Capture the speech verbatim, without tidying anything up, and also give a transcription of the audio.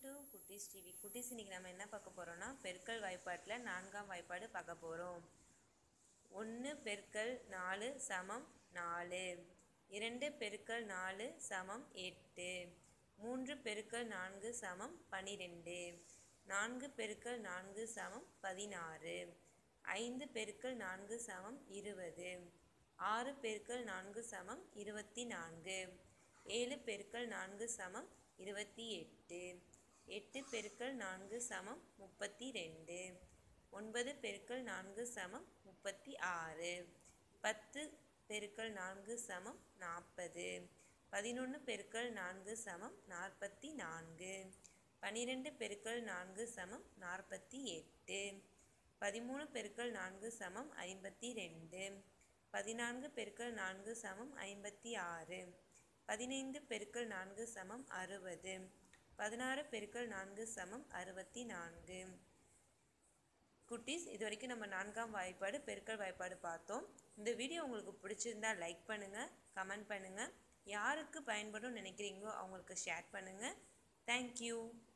To குட்டீஸ் TV. குட்டீஸ் இன்னைக்கு நம்ம என்ன பார்க்க போகிறோம்னா பெருக்கல் வாய்ப்பாட்டில் நான்காம் வாய்ப்பாடு பார்க்க போகிறோம். ஒன்று பெருக்கல் நாலு சமம் நாலு, இரண்டு பெருக்கல் நாலு சமம் எட்டு, மூன்று பெருக்கல் நான்கு சமம் பன்னிரெண்டு, நான்கு பெருக்கல் நான்கு சமம் பதினாறு, ஐந்து பெருக்கல் நான்கு சமம் இருபது, ஆறு பெருக்கல் நான்கு சமம் இருபத்தி நான்கு, ஏழு பெருக்கல் நான்கு சமம் இருபத்தி எட்டு, எட்டு பெருக்கல் நான்கு சமம் முப்பத்தி ரெண்டு, ஒன்பது பெருக்கல் நான்கு சமம் முப்பத்தி ஆறு, பத்து பெருக்கல் நான்கு சமம் நாற்பது, பதினொன்று பெருக்கல் நான்கு சமம் நாற்பத்தி நான்கு, பன்னிரெண்டு பெருக்கல் நான்கு சமம் நாற்பத்தி எட்டு, பதிமூணு பெருக்கல் நான்கு சமம் ஐம்பத்தி ரெண்டு, பதினான்கு பெருக்கல் நான்கு சமம் ஐம்பத்தி ஆறு, பதினைந்து பெருக்கல் நான்கு சமம் அறுபது, பதினாறு பெருக்கல் நான்கு சமம் அறுபத்தி நான்கு. குட்டீஸ், இது வரைக்கும் நம்ம நான்காம் வாய்ப்பாடு பெருக்கல் வாய்ப்பாடு பார்த்தோம். இந்த வீடியோ உங்களுக்கு பிடிச்சிருந்தா லைக் பண்ணுங்கள், கமெண்ட் பண்ணுங்கள், யாருக்கு பயன்படும் நினைக்கிறீங்களோ அவங்களுக்கு ஷேர் பண்ணுங்கள். தேங்க்யூ.